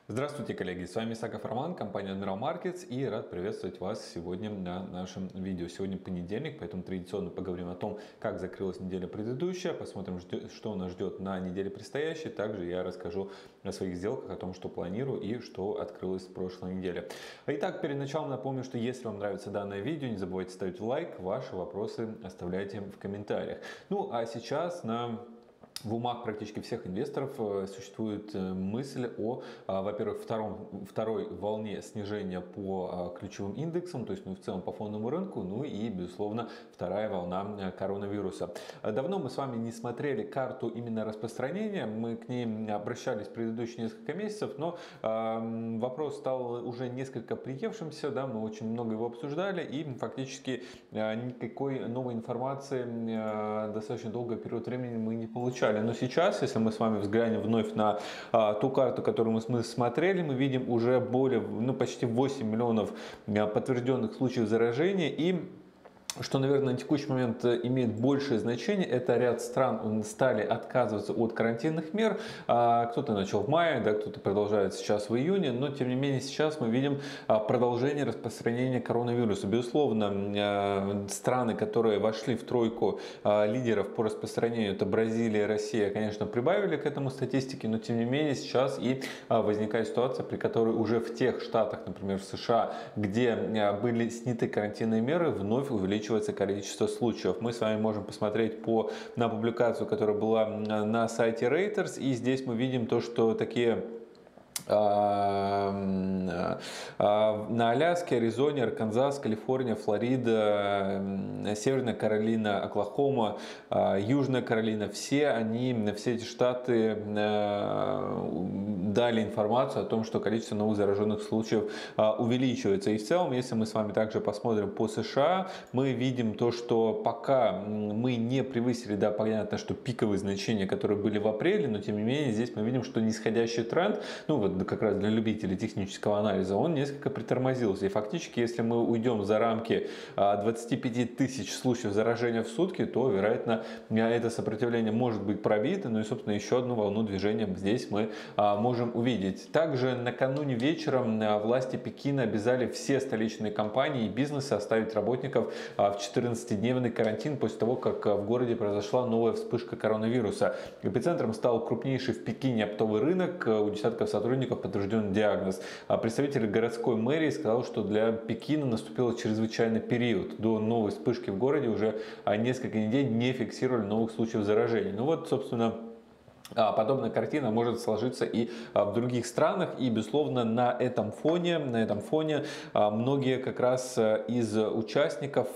Здравствуйте, коллеги! С вами Исаков Роман, компания Admiral Markets, и рад приветствовать вас сегодня на нашем видео. Сегодня понедельник, поэтому традиционно поговорим о том, как закрылась неделя предыдущая, посмотрим, что нас ждет на неделе предстоящей. Также я расскажу о своих сделках, о том, что планирую и что открылось в прошлой неделе. Итак, перед началом напомню, что если вам нравится данное видео, не забывайте ставить лайк, ваши вопросы оставляйте в комментариях. Ну а сейчас в умах практически всех инвесторов существует мысль о, во-первых, второй волне снижения по ключевым индексам, то есть в целом по фондовому рынку, ну и, безусловно, вторая волна коронавируса. Давно мы с вами не смотрели карту именно распространения, мы к ней обращались в предыдущие несколько месяцев, но вопрос стал уже несколько приевшимся, да, мы очень много его обсуждали, и фактически никакой новой информации достаточно долгий период времени мы не получали. Но сейчас, если мы с вами взглянем вновь на ту карту, которую мы смотрели, мы видим уже почти 8 миллионов подтвержденных случаев заражения. И что, наверное, на текущий момент имеет большее значение, это ряд стран стали отказываться от карантинных мер. Кто-то начал в мае, да, кто-то продолжает сейчас в июне, но тем не менее сейчас мы видим продолжение распространения коронавируса. Безусловно, страны, которые вошли в тройку лидеров по распространению, это Бразилия, Россия, конечно, прибавили к этому статистике, но тем не менее сейчас и возникает ситуация, при которой уже в тех штатах, например, в США, где были сняты карантинные меры, вновь увеличивается количество случаев. Мы с вами можем посмотреть на публикацию, которая была на сайте Reuters, и здесь мы видим то, что такие на Аляске, Аризоне, Арканзас, Калифорния, Флорида, Северная Каролина, Оклахома, Южная Каролина, все эти штаты дали информацию о том, что количество новых зараженных случаев увеличивается. И в целом, если мы с вами также посмотрим по США, мы видим то, что пока мы не превысили, да, понятно, что пиковые значения, которые были в апреле, но тем не менее здесь мы видим, что нисходящий тренд, как раз для любителей технического анализа, он несколько притормозился. И фактически, если мы уйдем за рамки 25 тысяч случаев заражения в сутки, то, вероятно, это сопротивление может быть пробито. Ну и, собственно, еще одну волну движения здесь мы можем увидеть. Также накануне вечером власти Пекина обязали все столичные компании и бизнесы оставить работников в 14-дневный карантин после того, как в городе произошла новая вспышка коронавируса. Эпицентром стал крупнейший в Пекине оптовый рынок. У десятков сотрудников подтвержден диагноз. Представитель городской мэрии сказал, что для Пекина наступил чрезвычайный период. До новой вспышки в городе уже несколько недель не фиксировали новых случаев заражения. Ну вот, собственно, подобная картина может сложиться и в других странах, и, безусловно, на этом фоне многие как раз из участников,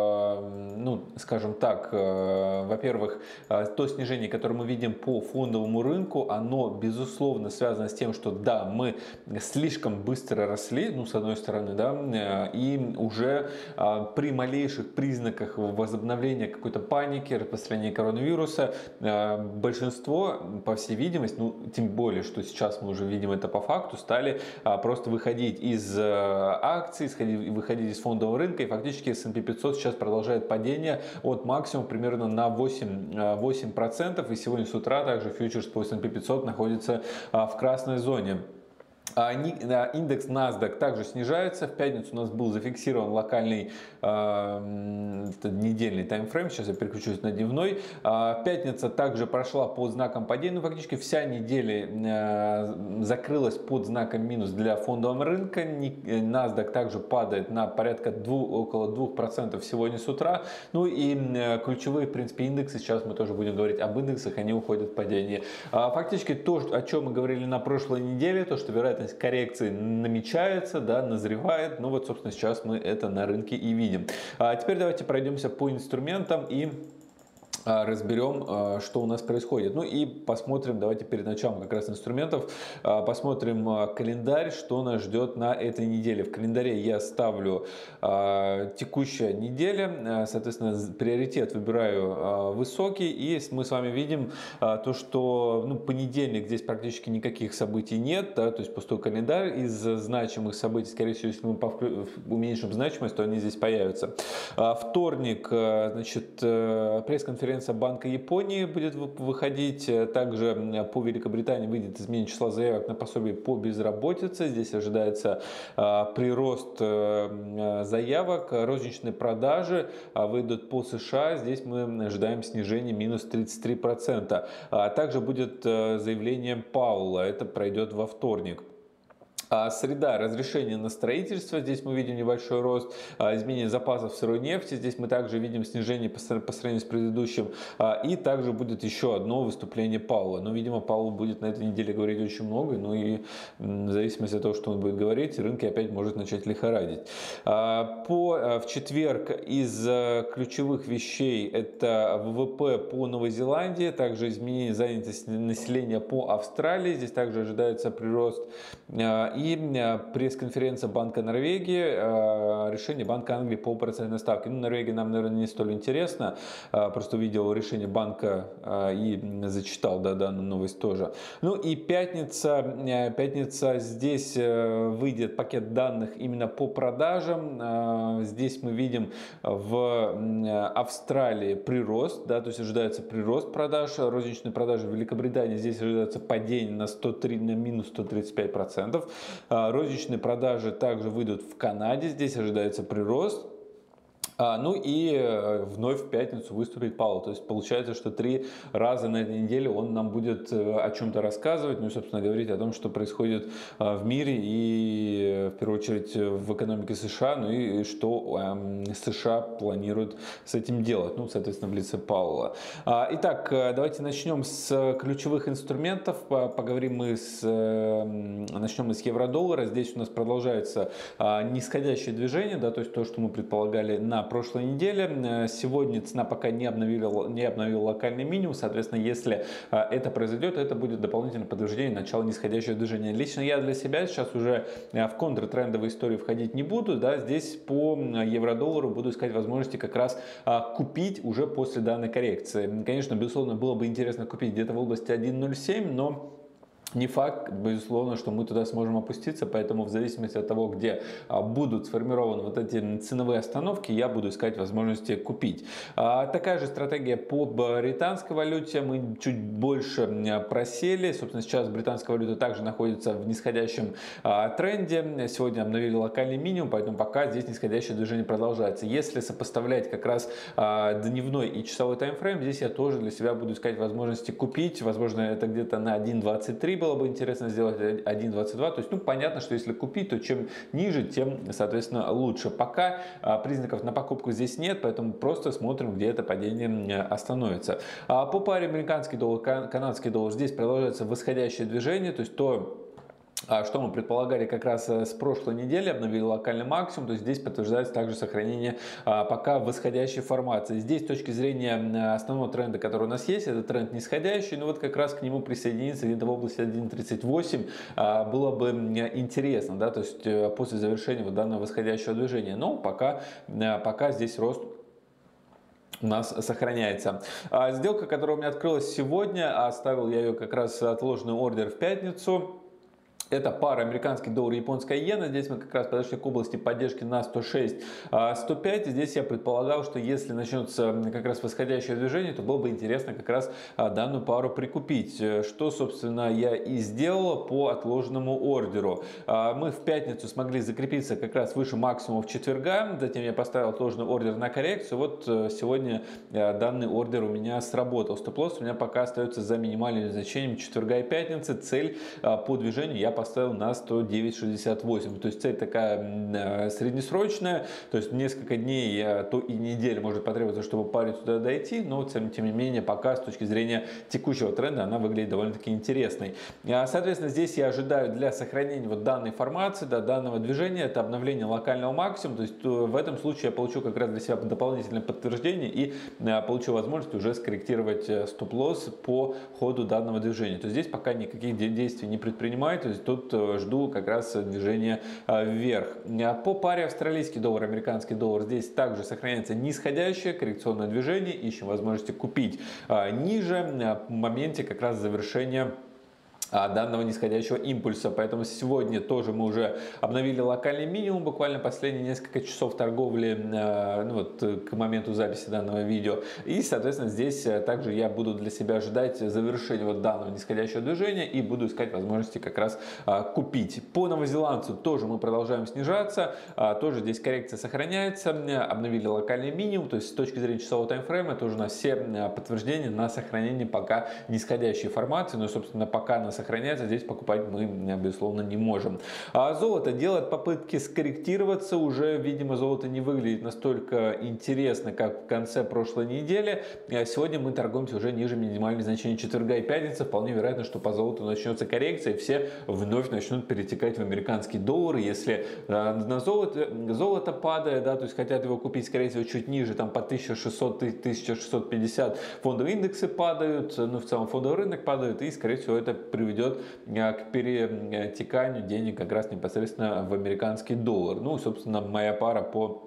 скажем так, во-первых, то снижение, которое мы видим по фондовому рынку, оно, безусловно, связано с тем, что, да, мы слишком быстро росли, с одной стороны, да, и уже при малейших признаках возобновления какой-то паники, распространения коронавируса, большинство, по всей видимости, тем более, что сейчас мы уже видим это по факту, стали просто выходить из акций, выходить из фондового рынка, и фактически S&P 500 сейчас продолжает падение от максимума примерно на 8%, и сегодня с утра также фьючерс по S&P 500 находится в красной зоне. Индекс NASDAQ также снижается. В пятницу у нас был зафиксирован локальный недельный таймфрейм. Сейчас я переключусь на дневной. Пятница также прошла под знаком падения. Фактически вся неделя закрылась под знаком минус для фондового рынка. NASDAQ также падает на порядка около 2% сегодня с утра. Ну и ключевые, в принципе, индексы, сейчас мы тоже будем говорить об индексах, они уходят в падение. Фактически то, о чем мы говорили на прошлой неделе, то, что вероятность коррекции намечается, да, назревает. Собственно, сейчас мы это на рынке и видим. Теперь давайте пройдемся по инструментам и разберем, что у нас происходит. И посмотрим, давайте перед началом как раз инструментов, посмотрим календарь, что нас ждет на этой неделе. В календаре я ставлю текущая неделя, соответственно, приоритет выбираю высокий, и мы с вами видим то, что понедельник здесь практически никаких событий нет, да, то есть пустой календарь. Из значимых событий, скорее всего, если мы уменьшим значимость, то они здесь появятся. Вторник, значит, пресс-конференция пресс-конференция Банка Японии будет выходить. Также по Великобритании выйдет изменение числа заявок на пособие по безработице. Здесь ожидается прирост заявок. Розничные продажи выйдут по США. Здесь мы ожидаем снижения минус 33%. Также будет заявление Пауэлла. Это пройдет во вторник. Среда, разрешение на строительство, здесь мы видим небольшой рост, изменение запасов сырой нефти, здесь мы также видим снижение по сравнению с предыдущим, и также будет еще одно выступление Пауэлла. Но, видимо, Пауэлл будет на этой неделе говорить очень много, ну и в зависимости от того, что он будет говорить, рынки опять может начать лихорадить. В четверг из ключевых вещей это ВВП по Новой Зеландии, также изменение занятости населения по Австралии, здесь также ожидается прирост. И пресс-конференция Банка Норвегии, решение Банка Англии по процентной ставке. Ну, Норвегия нам, наверное, не столь интересно, просто увидел решение банка и зачитал данную новость тоже. Ну и пятница, здесь выйдет пакет данных именно по продажам. Здесь мы видим в Австралии прирост, да, то есть ожидается прирост продаж, розничные продажи в Великобритании, здесь ожидается падение на минус 135%. Розничные продажи также выйдут в Канаде, здесь ожидается прирост. Ну и вновь в пятницу выступит Пауэлл. То есть получается, что 3 раза на этой неделе он нам будет о чем-то рассказывать, ну и, собственно, говорить о том, что происходит в мире и, в первую очередь, в экономике США, ну и что США планируют с этим делать, ну, соответственно, в лице Пауэлла. Итак, давайте начнем с ключевых инструментов. Начнем мы с евро-доллара. Здесь у нас продолжается нисходящее движение, да, то есть то, что мы предполагали на прошлой неделе. Сегодня цена пока не обновила локальный минимум, соответственно, если это произойдет, это будет дополнительное подтверждение начала нисходящего движения. Лично я для себя сейчас уже в контртрендовые истории входить не буду, да, здесь по евро-доллару буду искать возможности как раз купить уже после данной коррекции. Конечно, безусловно, было бы интересно купить где-то в области 1.07, но не факт, безусловно, что мы туда сможем опуститься, поэтому в зависимости от того, где будут сформированы вот эти ценовые остановки, я буду искать возможности купить. Такая же стратегия по британской валюте. Мы чуть больше просели. Собственно, сейчас британская валюта также находится в нисходящем тренде. Сегодня обновили локальный минимум, поэтому пока здесь нисходящее движение продолжается. Если сопоставлять как раз дневной и часовой таймфрейм, здесь я тоже для себя буду искать возможности купить. Возможно, это где-то на 1.23 было бы интересно сделать 1.22. То есть, ну, понятно, что если купить, то чем ниже, тем, соответственно, лучше. Пока признаков на покупку здесь нет, поэтому просто смотрим, где это падение остановится. По паре американский доллар, канадский доллар, здесь продолжается восходящее движение, то есть что мы предполагали как раз с прошлой недели, обновили локальный максимум, то есть здесь подтверждается также сохранение пока восходящей формации. Здесь с точки зрения основного тренда, который у нас есть, это тренд нисходящий, но вот как раз к нему присоединиться где-то в области 1.38 было бы интересно, да, то есть после завершения вот данного восходящего движения, но пока здесь рост у нас сохраняется. Сделка, которая у меня открылась сегодня, оставил я ее как раз отложенный ордер в пятницу. Это пара американский доллар и японская иена. Здесь мы как раз подошли к области поддержки на 106-105. Здесь я предполагал, что если начнется как раз восходящее движение, то было бы интересно как раз данную пару прикупить. Что, собственно, я и сделал по отложенному ордеру. Мы в пятницу смогли закрепиться как раз выше максимумов четверга. Затем я поставил отложенный ордер на коррекцию. Вот сегодня данный ордер у меня сработал. Стоп-лосс у меня пока остается за минимальным значением четверга и пятницы. Цель по движению я поставил на 109.68. То есть цель такая среднесрочная, то есть несколько дней, то и недели может потребоваться, чтобы паре туда дойти, но тем не менее пока с точки зрения текущего тренда она выглядит довольно-таки интересной. Соответственно, здесь я ожидаю для сохранения вот данной формации, данного движения, это обновление локального максимума, то есть в этом случае я получу как раз для себя дополнительное подтверждение и получу возможность уже скорректировать стоп-лосс по ходу данного движения. То есть здесь пока никаких действий не предпринимаю, то есть тут жду как раз движения вверх. По паре австралийский доллар, американский доллар, здесь также сохраняется нисходящее коррекционное движение. Ищем возможности купить ниже в моменте как раз завершения данного нисходящего импульса. Поэтому сегодня тоже мы уже обновили локальный минимум, буквально последние несколько часов торговли, ну вот, к моменту записи данного видео. И, соответственно, здесь также я буду для себя ожидать завершения вот данного нисходящего движения и буду искать возможности как раз купить. По новозеландцу тоже мы продолжаем снижаться, тоже здесь коррекция сохраняется, обновили локальный минимум, то есть с точки зрения часового таймфрейма тоже у нас все подтверждения на сохранение пока нисходящей формации, но, собственно, пока она сохраняется, здесь покупать мы, безусловно, не можем. Золото делает попытки скорректироваться, уже, видимо, золото не выглядит настолько интересно, как в конце прошлой недели. Сегодня мы торгуемся уже ниже минимальных значений четверга и пятницы. Вполне вероятно, что по золоту начнется коррекция, и все вновь начнут перетекать в американский доллар. Если на золото падает, да, то есть хотят его купить, скорее всего, чуть ниже, там по 1600-1650, фондовые индексы падают, ну, в целом фондовый рынок падает, и, скорее всего, это приведет к перетеканию денег как раз непосредственно в американский доллар. Ну, собственно, моя пара по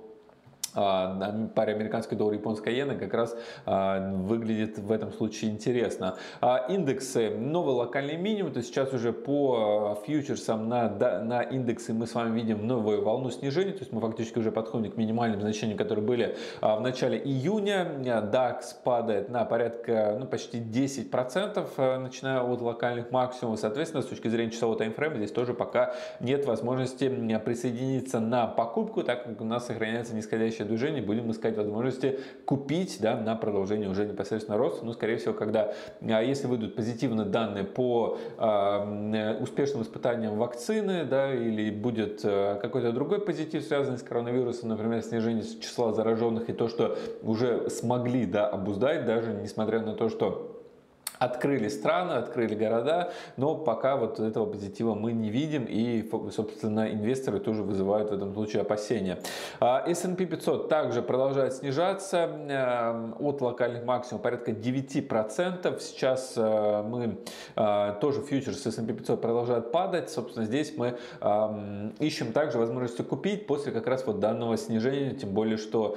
паре американский доллар и японская иена как раз выглядит в этом случае интересно. Индексы, новый локальный минимум, то есть сейчас уже по фьючерсам на индексы мы с вами видим новую волну снижения, то есть мы фактически уже подходим к минимальным значениям, которые были в начале июня. DAX падает на порядка, ну, почти 10%, начиная от локальных максимумов. Соответственно, с точки зрения часового таймфрейма здесь тоже пока нет возможности присоединиться на покупку, так как у нас сохраняется нисходящее движение, будем искать возможности купить, да, на продолжение уже непосредственно роста. Ну, скорее всего, когда, если выйдут позитивные данные по успешным испытаниям вакцины, да, или будет какой-то другой позитив, связанный с коронавирусом, например, снижение числа зараженных и то, что уже смогли, да, обуздать, даже несмотря на то, что открыли страны, открыли города, но пока вот этого позитива мы не видим, и, собственно, инвесторы тоже вызывают в этом случае опасения. S&P 500 также продолжает снижаться от локальных максимумов порядка 9%. Сейчас мы тоже фьючерс S&P 500 продолжают падать. Собственно, здесь мы ищем также возможности купить после как раз вот данного снижения, тем более, что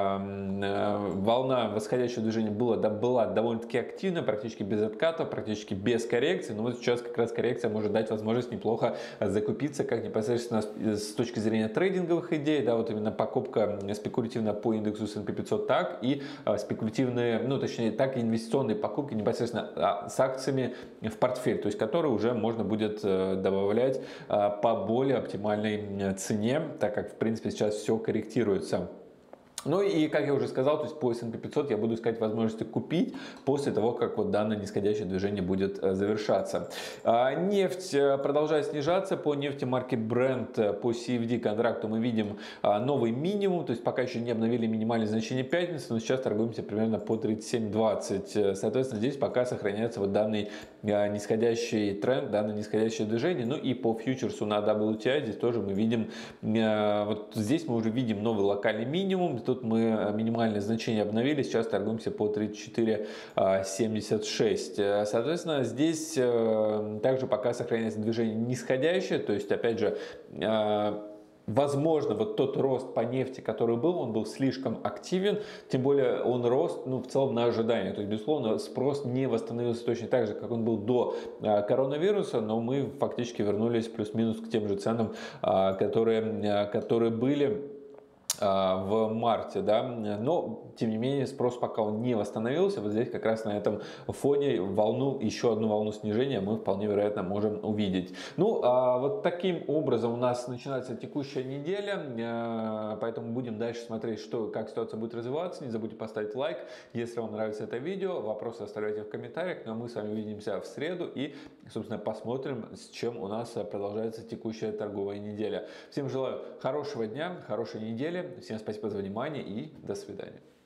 волна восходящего движения была довольно-таки активна, практически без отката, практически без коррекции. Но вот сейчас как раз коррекция может дать возможность неплохо закупиться, как непосредственно с точки зрения трейдинговых идей, да, вот именно покупка спекулятивно по индексу S&P 500, так и спекулятивные, ну, точнее, так и инвестиционные покупки непосредственно с акциями в портфель, то есть которые уже можно будет добавлять по более оптимальной цене, так как, в принципе, сейчас все корректируется. Ну и, как я уже сказал, то есть по S&P 500 я буду искать возможности купить после того, как вот данное нисходящее движение будет завершаться. Нефть продолжает снижаться. По нефти марки Brent по CFD контракту мы видим новый минимум, то есть пока еще не обновили минимальное значение пятницы, но сейчас торгуемся примерно по 37.20. Соответственно, здесь пока сохраняется вот данный нисходящий тренд, данное нисходящее движение. Ну и по фьючерсу на WTI здесь тоже мы видим, вот здесь мы уже видим новый локальный минимум. Тут мы минимальное значение обновили, сейчас торгуемся по 34.76. Соответственно, здесь также пока сохраняется движение нисходящее, то есть, опять же, возможно, вот тот рост по нефти, который был, он был слишком активен, тем более он рос, ну, в целом на ожидание. То есть, безусловно, спрос не восстановился точно так же, как он был до коронавируса, но мы фактически вернулись плюс-минус к тем же ценам, которые были в марте, да, но тем не менее спрос пока он не восстановился. Вот здесь как раз на этом фоне еще одну волну снижения мы вполне вероятно можем увидеть. Ну, вот таким образом у нас начинается текущая неделя, поэтому будем дальше смотреть, как ситуация будет развиваться. Не забудьте поставить лайк, если вам нравится это видео. Вопросы оставляйте в комментариях, но мы с вами увидимся в среду и, собственно, посмотрим, с чем у нас продолжается текущая торговая неделя. Всем желаю хорошего дня, хорошей недели. Всем спасибо за внимание и до свидания.